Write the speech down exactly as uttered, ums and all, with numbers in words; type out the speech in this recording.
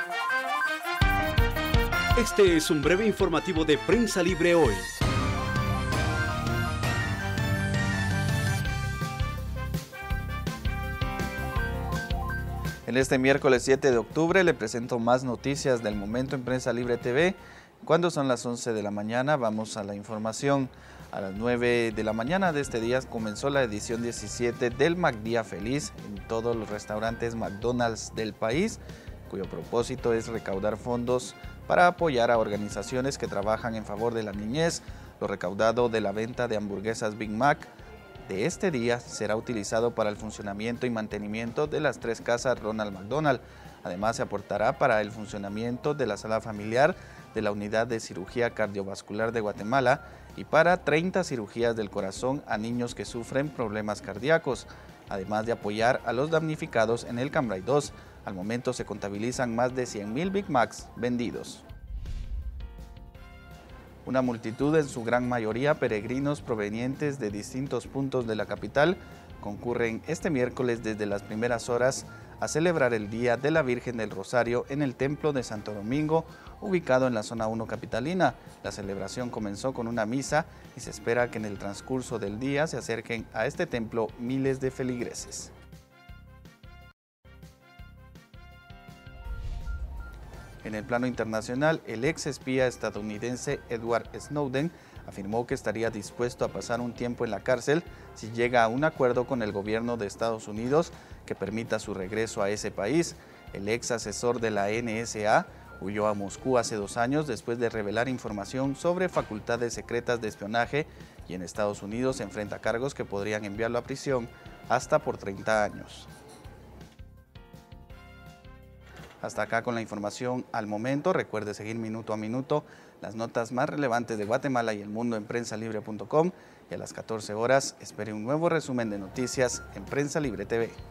Este es un breve informativo de Prensa Libre hoy. En este miércoles siete de octubre le presento más noticias del momento en Prensa Libre T V. Cuando son las once de la mañana, vamos a la información. A las nueve de la mañana de este día comenzó la edición diecisiete del McDía Feliz en todos los restaurantes McDonald's del país, cuyo propósito es recaudar fondos para apoyar a organizaciones que trabajan en favor de la niñez. Lo recaudado de la venta de hamburguesas Big Mac de este día será utilizado para el funcionamiento y mantenimiento de las tres casas Ronald McDonald. Además, se aportará para el funcionamiento de la sala familiar de la Unidad de Cirugía Cardiovascular de Guatemala y para treinta cirugías del corazón a niños que sufren problemas cardíacos, además de apoyar a los damnificados en el Cambrai dos. Al momento se contabilizan más de cien mil Big Macs vendidos. Una multitud, en su gran mayoría peregrinos provenientes de distintos puntos de la capital, concurren este miércoles desde las primeras horas a celebrar el Día de la Virgen del Rosario en el Templo de Santo Domingo, ubicado en la zona uno capitalina. La celebración comenzó con una misa y se espera que en el transcurso del día se acerquen a este templo miles de feligreses. En el plano internacional, el ex espía estadounidense Edward Snowden afirmó que estaría dispuesto a pasar un tiempo en la cárcel si llega a un acuerdo con el gobierno de Estados Unidos que permita su regreso a ese país. El ex asesor de la N S A huyó a Moscú hace dos años después de revelar información sobre facultades secretas de espionaje y en Estados Unidos se enfrenta a cargos que podrían enviarlo a prisión hasta por treinta años. Hasta acá con la información al momento. Recuerde seguir minuto a minuto las notas más relevantes de Guatemala y el mundo en prensa libre punto com y a las catorce horas espere un nuevo resumen de noticias en Prensa Libre T V.